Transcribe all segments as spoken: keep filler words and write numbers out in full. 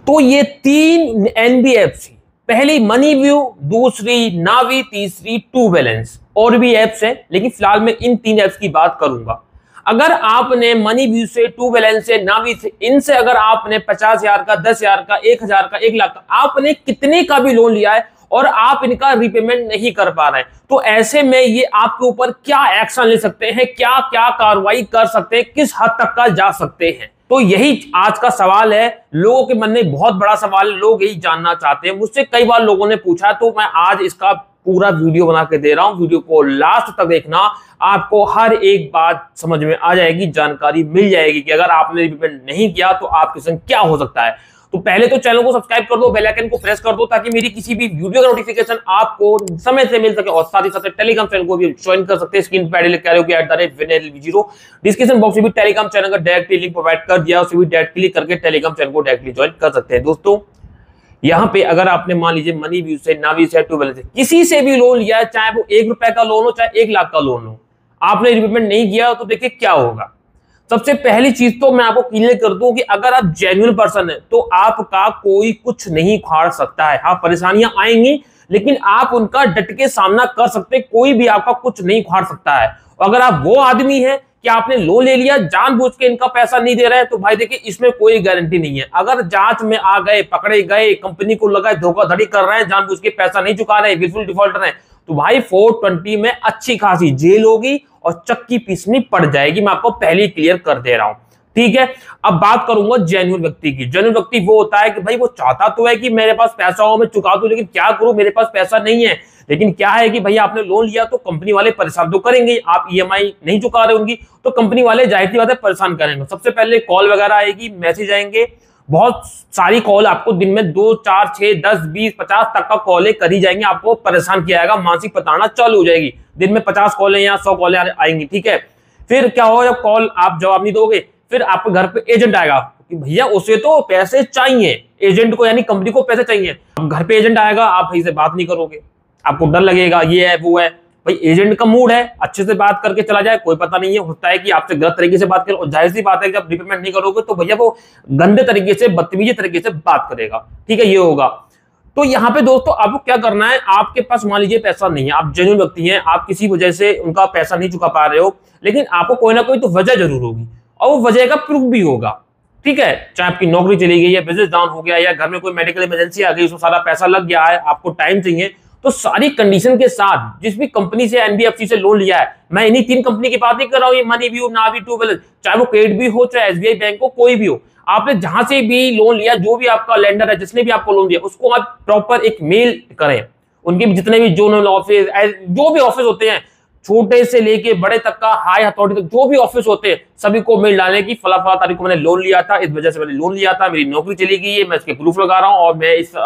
तो ये तीन एनबीएफसी, पहली मनीव्यू, दूसरी नावी, तीसरी टू बैलेंस, और भी एप्स हैं लेकिन फिलहाल मैं इन तीन एप्स की बात करूंगा। अगर आपने मनीव्यू से, टू बैलेंस से, नावी से, इनसे अगर आपने पचास हजार का, दस हजार का, एक हजार का, एक लाख का, आपने कितने का भी लोन लिया है और आप इनका रिपेमेंट नहीं कर पा रहे हैं, तो ऐसे में ये आपके ऊपर क्या एक्शन ले सकते हैं, क्या क्या कार्रवाई कर सकते हैं, किस हद तक का जा सकते हैं। तो यही आज का सवाल है, लोगों के मन में बहुत बड़ा सवाल है, लोग यही जानना चाहते हैं। मुझसे कई बार लोगों ने पूछा, तो मैं आज इसका पूरा वीडियो बना के दे रहा हूं। वीडियो को लास्ट तक देखना, आपको हर एक बात समझ में आ जाएगी, जानकारी मिल जाएगी कि अगर आपने रिपेमेंट नहीं किया तो आपके संग क्या हो सकता है। तो पहले तो चैनल को सब्सक्राइब कर दो, बेल आइकन को प्रेस कर दो, ताकि मेरी किसी भी वीडियो का नोटिफिकेशन आपको समय से मिल सके। और साथ ही साथ टेलीग्राम चैनल को भी ज्वाइन कर सकते हैं। स्क्रीन पर लिख कर at the rate Vinay zero, description box में भी टेलीग्राम चैनल का डायरेक्टली लिंक प्रोवाइड कर दिया, उसे भी डायरेक्ट क्लिक करके टेलीग्राम चैनल को डायरेक्टली ज्वाइन कर सकते हैं। दोस्तों यहाँ पे अगर आपने मान लीजिए मनीव्यू से, नावी से, टू बैलेंस से, किसी से भी लोन लिया है, चाहे वो एक रुपए का लोन हो, चाहे एक लाख का लोन हो, आपने रिपेमेंट नहीं किया, तो देखिए क्या होगा। सबसे पहली चीज तो मैं आपको क्लियर कर दूं कि अगर आप जेन्युइन पर्सन है तो आपका कोई कुछ नहीं उखाड़ सकता है। हाँ, परेशानियां आएंगी लेकिन आप उनका डट के सामना कर सकते हैं, कोई भी आपका कुछ नहीं उखाड़ सकता है। अगर आप वो आदमी है कि आपने लोन ले लिया, जानबूझ के इनका पैसा नहीं दे रहे हैं, तो भाई देखिए इसमें कोई गारंटी नहीं है। अगर जांच में आ गए, पकड़े गए, कंपनी को लगा धोखाधड़ी कर रहे हैं, जानबूझ के पैसा नहीं चुका रहे, बिल्कुल डिफॉल्टर हैं, तो भाई फोर ट्वेंटी में अच्छी खासी जेल होगी और चक्की पीसनी पड़ जाएगी। मैं आपको पहले ही क्लियर कर दे रहा हूं, ठीक है। अब बात करूंगा जेन्युइन व्यक्ति की। जेन्युइन व्यक्ति वो होता है कि भाई वो चाहता तो है कि मेरे पास पैसा हो, मैं चुका दूं, लेकिन क्या करूं, मेरे पास पैसा नहीं है। लेकिन क्या है कि भाई आपने लोन लिया तो कंपनी वाले परेशान तो करेंगे, आप ईएमआई नहीं चुका रहे होंगी तो कंपनी वाले जाहिर सी बात है परेशान करेंगे। सबसे पहले कॉल वगैरह आएगी, मैसेज आएंगे, बहुत सारी कॉल आपको दिन में दो, चार, छह, दस, बीस, पचास तक का कॉलें करी जाएंगी, आपको परेशान किया जाएगा, मानसिक प्रताड़ना चालू हो जाएगी। दिन में पचास कॉलें या सौ कॉलें आएंगी, ठीक है। फिर क्या होगा, जब कॉल आप जवाब नहीं दोगे, फिर आपके घर पे एजेंट आएगा कि भैया उसे तो पैसे चाहिए, एजेंट को यानी कंपनी को पैसे चाहिए। अब घर पे एजेंट आएगा, आप भाई से बात नहीं करोगे, आपको डर लगेगा, ये है वो है। भाई एजेंट का मूड है अच्छे से बात करके चला जाए, कोई पता नहीं है, होता है कि आपसे गलत तरीके से बात करे, और जाहिर सी बात है कि जब रिपेमेंट नहीं करोगे तो भैया वो गंदे तरीके से, बदतमीजी तरीके से बात करेगा, ठीक है, ये होगा। तो यहाँ पे दोस्तों आपको क्या करना है, आपके पास मान लीजिए पैसा नहीं है, आप जेन्युइन व्यक्ति हैं, आप किसी वजह से उनका पैसा नहीं चुका पा रहे हो, लेकिन आपको कोई ना कोई तो वजह जरूर होगी और वो वजह का प्रूफ भी होगा, ठीक है। चाहे आपकी नौकरी चली गई, या बिजनेस डाउन हो गया, या घर में कोई मेडिकल इमरजेंसी आ गई, उसमें सारा पैसा लग गया है, आपको टाइम चाहिए, तो सारी कंडीशन के साथ जिस भी कंपनी से, एनबीएफसी से लोन लिया है, मैं इन्हीं तीन कंपनी की बात नहीं कर रहा हूं, ये मनीव्यू, नावी, टू बैलेंस, चाहे वो क्रेडिट भी हो, चाहे एसबीआई बैंक हो, कोई भी हो, आपने जहां से भी लोन लिया, जो भी आपका लेंडर है, जिसने भी आपको लोन दिया, उसको आप प्रॉपर एक मेल करें। उनके जितने भी जोनल ऑफिस, जो भी ऑफिस होते हैं, छोटे से लेके बड़े तक का, हाई अथॉरिटी तक जो भी ऑफिस होते हैं, सभी को मेल डालने की फला फला तारीख को मैंने लोन लिया था, इस वजह से मैंने लोन लिया था, मेरी नौकरी चली गई है, मैं इसके प्रूफ लगा रहा हूं, और मैं इस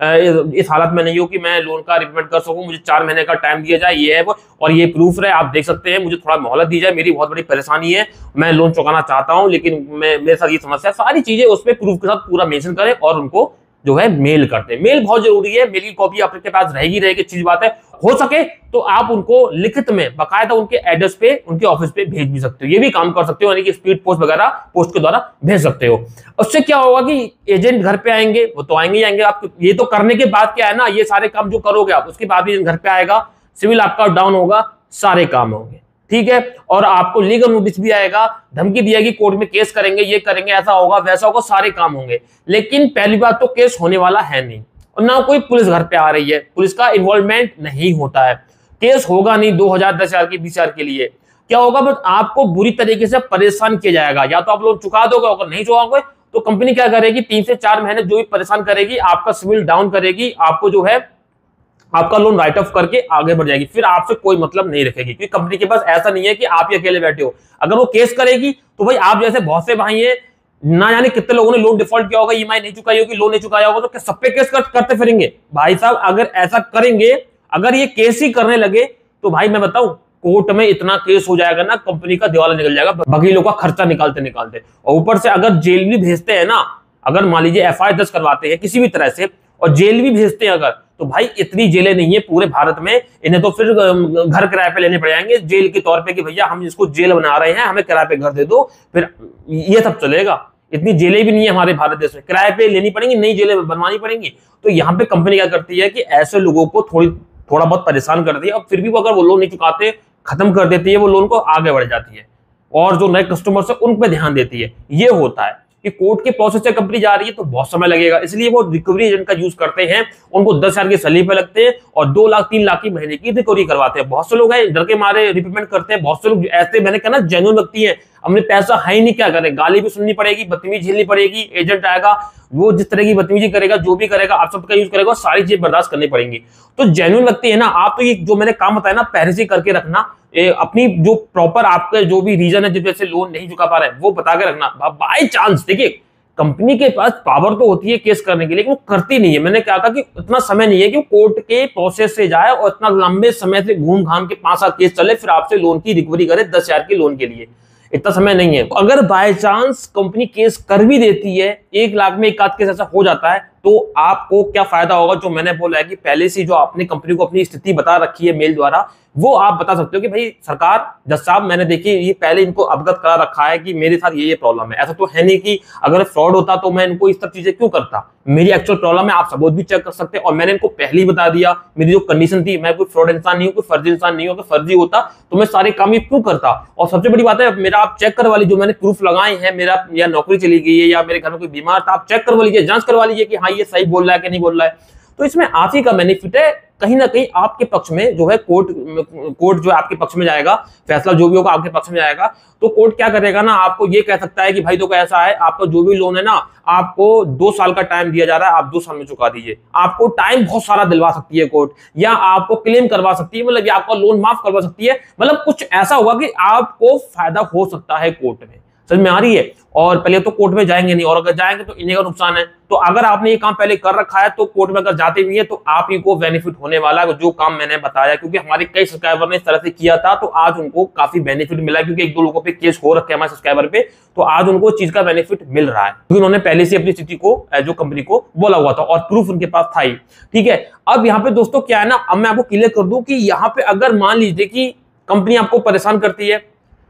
इस हालत में नहीं हूं कि मैं लोन का रिपेमेंट कर सकूं, मुझे चार महीने का टाइम दिया जाए, ये है वो, और ये प्रूफ है, आप देख सकते हैं, मुझे थोड़ा मोहलत दी जाए, मेरी बहुत बड़ी परेशानी है, मैं लोन चुकाना चाहता हूं, लेकिन मैं मेरे साथ ये समस्या, सारी चीजें उसमें प्रूफ के साथ पूरा मेंशन करें और उनको जो है मेल करते हैं। मेल बहुत जरूरी है, मेल की कॉपी आपके पास रहेगी रहेगी, चीज बात है। हो सके तो आप उनको लिखित में बाकायदा उनके एड्रेस पे, उनके ऑफिस पे भेज भी सकते हो, ये भी काम कर सकते हो, यानी कि स्पीड पोस्ट वगैरह पोस्ट के द्वारा भेज सकते हो। उससे क्या होगा कि एजेंट घर पे आएंगे, वो तो आएंगे ही आएंगे, आप ये तो करने के बाद क्या है ना, ये सारे काम जो करोगे आप, उसके बाद भी घर पे आएगा, सिविल आपका डाउन होगा, सारे काम होंगे, ठीक है। और आपको लीगल नोटिस भी आएगा, धमकी दी जाएगी, कोर्ट में केस करेंगे, ये करेंगे, ऐसा होगा, वैसा होगा, सारे काम होंगे। लेकिन पहली बात तो केस होने वाला है नहीं, और ना कोई पुलिस घर पे आ रही है, पुलिस का इन्वॉल्वमेंट नहीं होता है, केस होगा नहीं दो हजार, दस हजार की, बीस हजार के लिए। क्या होगा, बस आपको बुरी तरीके से परेशान किया जाएगा, या तो आप लोन चुका दोगे, अगर नहीं चुकाओगे तो कंपनी क्या करेगी, तीन से चार महीने जो भी परेशान करेगी, आपका सिविल डाउन करेगी, आपको जो है आपका लोन राइट ऑफ करके आगे बढ़ जाएगी, फिर आपसे कोई मतलब नहीं रखेगी, क्योंकि कंपनी के पास ऐसा नहीं है कि आप ही अकेले बैठे हो। अगर वो केस करेगी तो भाई आप जैसे बहुत से भाई हैं, ना जाने कितने लोगों ने लोन डिफॉल्ट किया होगा, ईएमआई नहीं चुकाई होगी, लोन नहीं चुकाया होगा, तो क्या सब पे केस कर, करते फिरेंगे भाई साहब। अगर ऐसा करेंगे, अगर ये केस ही करने लगे, तो भाई मैं बताऊं, कोर्ट में इतना केस हो जाएगा ना, कंपनी का दिवाला निकल जाएगा, वकीलों का खर्चा निकालते निकालते। और ऊपर से अगर जेल भी भेजते हैं ना, अगर मान लीजिए एफ आई आर दर्ज करवाते हैं किसी भी तरह से और जेल भी भेजते हैं अगर, तो भाई इतनी जेलें नहीं है पूरे भारत में, इन्हें तो फिर घर किराए पे लेने पड़ जाएंगे जेल के तौर पे कि भैया हम इसको जेल बना रहे हैं, हमें किराए पे घर दे दो, फिर ये सब चलेगा। इतनी जेलें भी नहीं है हमारे भारत देश में, किराए पे लेनी पड़ेंगी, नई जेलें बनवानी पड़ेंगी। तो यहाँ पे कंपनी क्या करती है कि ऐसे लोगों को थोड़ी थोड़ा बहुत परेशान करती है, और फिर भी वो अगर वो लोन नहीं चुकाते खत्म कर देती है, वो लोन को आगे बढ़ जाती है और जो नए कस्टमर्स है उन पर ध्यान देती है। ये होता है कि कोर्ट के प्रोसेस से कंपनी जा रही है तो बहुत समय लगेगा, इसलिए वो रिकवरी एजेंट का यूज करते हैं। उनको दस हजार के सैलरी पे लगते हैं और दो लाख तीन लाख की महीने की रिकवरी करवाते हैं। बहुत से लोग हैं डर के मारे रिपेमेंट करते हैं, बहुत से लोग ऐसे मैंने कहा ना जेन्युइन व्यक्ति है, हमने पैसा है ही नहीं, क्या करें, गाली भी सुननी पड़ेगी, बदतमीजी झेलनी पड़ेगी, एजेंट आएगा वो जिस तरह की बदतमीजी करेगा, जो भी करेगा आप सबका यूज करेगा, सारी चीज बर्दाश्त करनी पड़ेगी। तो जेन्युइन व्यक्ति है ना, आप तो ये जो मैंने काम बताया ना पहले से करके रखना, ए, अपनी जो प्रॉपर आपका जो भी रीजन है जिस वजह से लोन नहीं चुका पा रहे हैं वो बता के रखना। बाय चांस देखिए कंपनी के पास पावर तो होती है केस करने की, लेकिन वो करती नहीं है। मैंने क्या कहा कि इतना समय नहीं है कि वो कोर्ट के प्रोसेस से जाए और इतना लंबे समय से घूम घाम के पांच सात केस चले फिर आपसे लोन की रिकवरी करे दस हजार के लोन के लिए, इतना समय नहीं है। अगर बाय चांस कंपनी केस कर भी देती है, एक लाख में एक आध केस ऐसा हो जाता है, तो आपको क्या फायदा होगा? जो मैंने बोला है कि पहले से जो आपने कंपनी को अपनी स्थिति बता रखी है मेल द्वारा, वो आप बता सकते हो कि भाई सरकार जज साहब मैंने देखिए ये पहले इनको अवगत करा रखा है कि मेरे साथ ये ये प्रॉब्लम है। ऐसा तो है नहीं कि अगर फ्रॉड होता तो मैं इनको इस सब चीजें क्यों करता, मेरी एक्चुअल प्रॉब्लम है, आप सबूत भी चेक कर सकते हैं और मैंने इनको पहले ही बता दिया मेरी जो कंडीशन थी। मैं कोई फ्रॉड इंसान नहीं हूँ, कोई फर्जी इंसान नहीं हूँ, अगर फर्जी होता तो मैं सारे काम ये क्यों करता। और सबसे बड़ी बात है मेरा आप चेक करवा लीजिए, जो मैंने प्रूफ लगाए हैं, मेरा या नौकरी चली गई है या मेरे घर में कोई बीमार था, आप चेक करवा लीजिए, जांच करवा लीजिए कि हाँ ये सही बोल रहा है कि नहीं बोल रहा है। तो इसमें आप ही का बेनिफिट है, कहीं ना कहीं आपके पक्ष में जो है कोर्ट कोर्ट जो है आपके पक्ष में जाएगा, फैसला जो भी होगा आपके पक्ष में जाएगा। तो कोर्ट क्या करेगा ना, आपको ये कह सकता है कि भाई देखो ऐसा है, आपका जो भी लोन है ना आपको दो साल का टाइम दिया जा रहा है, आप दो साल में चुका दीजिए। आपको टाइम बहुत सारा दिलवा सकती है कोर्ट, या आपको क्लेम करवा सकती है, मतलब आपका लोन माफ करवा सकती है, मतलब कुछ ऐसा होगा कि आपको फायदा हो सकता है कोर्ट में। समझ में आ रही है? और पहले तो कोर्ट में जाएंगे नहीं, और अगर जाएंगे तो इन्हीं का नुकसान है। तो अगर आपने ये काम पहले कर रखा है तो कोर्ट में अगर जाते भी है तो आप ही को बेनिफिट होने वाला है, जो काम मैंने बताया। क्योंकि हमारे कई सब्सक्राइबर ने इस तरह से किया था तो आज उनको काफी बेनिफिट मिला, क्योंकि एक दो लोगों पे केस हो रखे हैं हमारे सब्सक्राइबर पे, तो आज उनको चीज का बेनिफिट मिल रहा है, क्योंकि उन्होंने पहले से अपनी स्थिति को जो कंपनी को बोला हुआ था और प्रूफ उनके पास था ही। ठीक है, अब यहाँ पे दोस्तों क्या है ना, अब मैं आपको क्लियर कर दूं कि यहाँ पे अगर मान लीजिए कि कंपनी आपको परेशान करती है,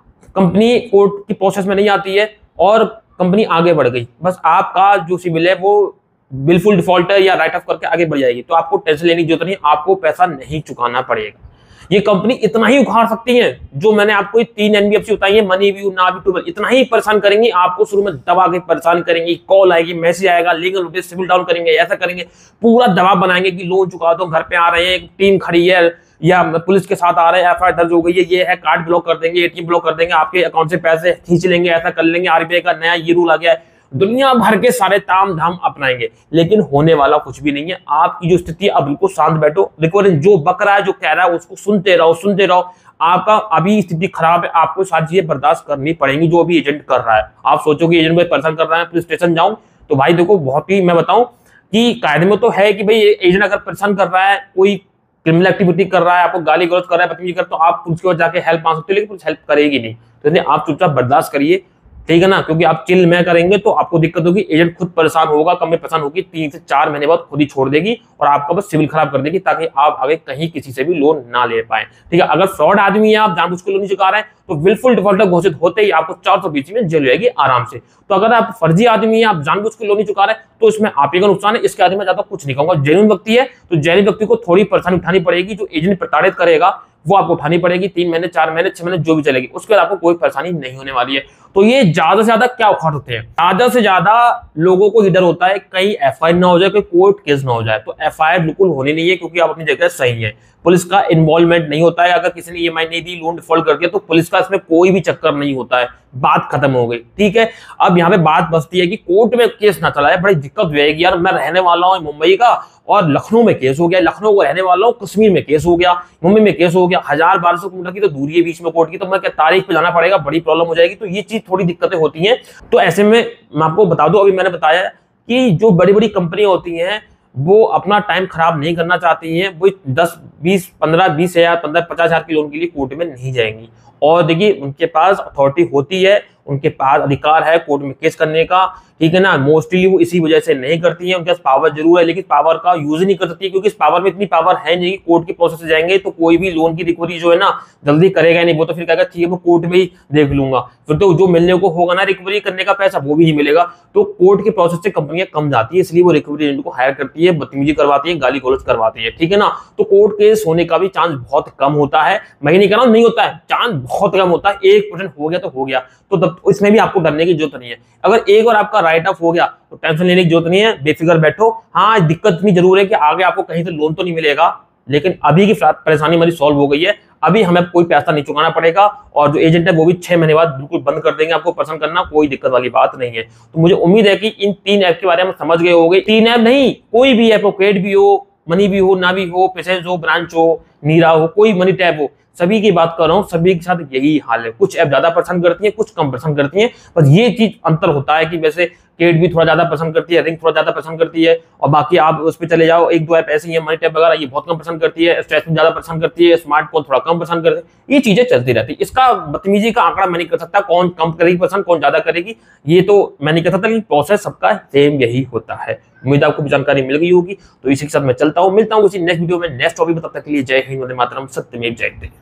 कंपनी कोर्ट की प्रोसेस में नहीं आती है और कंपनी आगे बढ़ गई, बस आपका जो सिविल है वो बिल्कुल डिफॉल्ट है या राइट ऑफ करके आगे बढ़ जाएगी, तो आपको टेंशन लेने की जरूरत नहीं, आपको पैसा नहीं चुकाना पड़ेगा। ये कंपनी इतना ही उखाड़ सकती है, जो मैंने आपको तीन एनबीएफसी बताई है, मनी व्यू, नावी, टूबल, इतना ही परेशान करेंगी आपको, शुरू में दबा के परेशान करेंगी, कॉल आएगी, मैसेज आएगा, लीगल नोटिस, सिविल डाउन करेंगे, ऐसा करेंगे, पूरा दबाव बनाएंगे कि लोन चुका दो, घर पे आ रहे हैं, टीम खड़ी है या पुलिस के साथ आ रहे हैं, एफआईआर दर्ज हो गई है, ये है, कार्ड ब्लॉक कर देंगे, एटीएम ब्लॉक कर देंगे, आपके अकाउंट से पैसे खींच लेंगे, ऐसा कर लेंगे, आरबीआई का नया ये रूल आ गया है, दुनिया भर के सारे ताम धाम अपनाएंगे, लेकिन होने वाला कुछ भी नहीं है। आपकी जो स्थिति है अब बिल्कुल शांत बैठो, रिकवरी जो बक रहा है, जो कह रहा है उसको सुनते रहो सुनते रहो। आपका अभी स्थिति खराब है, आपको सारी चीजें बर्दाश्त करनी पड़ेंगी जो भी एजेंट कर रहा है। आप सोचो कि एजेंट भाई परेशान कर रहा है, पुलिस स्टेशन जाऊं, तो भाई देखो बहुत ही मैं बताऊं कि कायदे में तो है कि भाई एजेंट अगर परेशान कर रहा है, कोई क्रिमिनल एक्टिविटी कर रहा है, आपको गाली गलौज कर रहा है, बदतमीजी कर, तो आप पुलिस के पास जाके हेल्प मांग सकते हो, लेकिन पुलिस हेल्प करेगी नहीं। तो इसलिए आप चुपचाप बर्दाश्त करिए, ठीक है ना, क्योंकि आप चिल में करेंगे तो आपको दिक्कत होगी, एजेंट खुद परेशान होगा, कंपनी परेशान होगी, तीन से चार महीने बाद खुद ही छोड़ देगी और आपका बस सिविल खराब कर देगी, ताकि आप आगे कहीं किसी से भी लोन ना ले पाए। ठीक है, अगर फ्रॉड आदमी है, आप जानबूझ के लोन नहीं चुका रहे हैं, तो विलफुल डिफॉल्टर घोषित होते ही आपको चार सौ बीस में जेल जाएगी आराम से। तो अगर आप फर्जी आदमी है, आप जानबूझ के लोन नहीं चुका रहे, तो इसमें आप ही का नुकसान है, इसके आदमी में ज्यादा कुछ नहीं कहूंगा। जेन्युइन व्यक्ति है तो जेन्युइन व्यक्ति को थोड़ी परेशानी उठानी पड़ेगी, जो एजेंट प्रताड़ित करेगा वो आपको उठानी पड़ेगी, तीन महीने चार महीने छह महीने जो भी चलेगी, उसके बाद आपको कोई परेशानी नहीं होने वाली है। तो ये ज्यादा से ज्यादा क्या उखाड़ होते हैं, ज्यादा से ज्यादा लोगों को इधर होता है कहीं एफआईआर ना हो जाए, कोई कोर्ट केस ना हो जाए। तो एफआईआर बिल्कुल होनी नहीं है, क्योंकि आप अपनी जगह सही है, पुलिस का इन्वॉल्वमेंट नहीं होता है। अगर किसी ने ईएमआई नहीं दी, लोन डिफॉल्ट कर दिया, तो पुलिस का इसमें कोई भी चक्कर नहीं होता है, बात खत्म हो गई। ठीक है, अब यहाँ पे बात बचती है कि कोर्ट में केस ना चला है, बड़ी दिक्कत हो जाएगी यार। मैं रहने वाला हूँ मुंबई का और लखनऊ में केस हो गया, लखनऊ को रहने वाला हूँ, कश्मीर में केस हो गया, मुंबई में केस हो गया, हजार बारह सौ किलोमीटर की तो दूरी है बीच में कोर्ट की, तो मैं क्या तारीख पे जाना पड़ेगा, बड़ी प्रॉब्लम हो जाएगी। तो ये चीज थोड़ी दिक्कतें होती हैं। तो ऐसे में मैं आपको बता दूं, अभी मैंने बताया कि जो बड़ी बड़ी कंपनियां होती हैं वो अपना टाइम खराब नहीं करना चाहती हैं, वो दस बीस पंद्रह बीस हजार पंद्रह पचास हजार के लोन के लिए कोर्ट में नहीं जाएंगी। और देखिए उनके पास अथॉरिटी होती है, उनके पास अधिकार है कोर्ट में केस करने का, ठीक है ना। मोस्टली वो इसी वजह से नहीं करती है, उनके पास पावर जरूर है लेकिन पावर का यूज नहीं कर सकती है, क्योंकि इस पावर में इतनी पावर है नहीं कि कोर्ट के प्रोसेस से जाएंगे तो कोई भी लोन की रिकवरी जो है ना जल्दी करेगा नहीं। वो तो फिर कहेगा ठीक है वो कोर्ट में ही देख लूंगा, फिर तो जो मिलने को होगा ना रिकवरी करने का पैसा वो भी नहीं मिलेगा। तो कोर्ट के प्रोसेस से कंपनियां कम जाती है, इसलिए वो रिकवरी एजेंट को हायर करती है, बदतमीजी करवाती है, गाली गलौज करवाती है, ठीक है ना। तो कोर्ट केस होने का भी चांस बहुत कम होता है, मैं नहीं कह रहा हूं नहीं होता है, चांस बहुत कम होता है। एक परसेंट हो गया तो हो गया, तो तब इसमें भी आपको डरने की जरूरत नहीं है। अगर एक बार आपका राइट ऑफ हो गया तो टेंशन लेने की जरूरत नहीं है, बेफिक्र बैठो। हाँ दिक्कत इतनी जरूर है कि आगे आपको कहीं से लोन तो नहीं मिलेगा, लेकिन अभी की परेशानी हमारी सॉल्व हो गई है, अभी हमें कोई पैसा नहीं चुकाना पड़ेगा, और जो एजेंट है वो भी छह महीने बाद बिल्कुल बंद कर देंगे आपको पसंद करना, कोई दिक्कत वाली बात नहीं है। तो मुझे उम्मीद है कि इन तीन ऐप के बारे में समझ गए होंगे। तीन ऐप नहीं, कोई भी ऐप हो, क्रेडिट भी हो, मनी भी हो, नावी हो, पेसेंस हो, ब्रांच हो, नीरा हो, कोई मनी टैप हो, सभी की बात कर रहा हूं, सभी के साथ यही हाल है। कुछ ऐप ज्यादा पसंद करती हैं, कुछ कम पसंद करती हैं, बस ये चीज अंतर होता है कि वैसे क्रेडिट भी थोड़ा ज्यादा पसंद करती है, रिंग थोड़ा ज्यादा पसंद करती है, और बाकी आप उस पर चले जाओ एक दो ऐप ऐसी है, मनी टैप वगैरह ये बहुत कम पसंद करती है, स्ट्रेस में ज्यादा पसंद करती है, स्मार्टफोन थोड़ा कम पसंद करती है। ये चीजें चलती रहती है, इसका बदतमीजी का आंकड़ा मैं नहीं कर सकता कौन कम करेगी पसंद, कौन ज्यादा करेगी, ये तो मैं नहीं कर सकता, लेकिन प्रोसेस सबका सेम यही होता है। उम्मीद आपको भी जानकारी मिल गई होगी। तो इसी के साथ मैं चलता हूँ, मिलता हूँ किसी नेक्स्ट वीडियो में नेक्स्ट टॉपिक में, तब तक के लिए जय हिंद, वंदे मातरम, सत्यमेव जयते।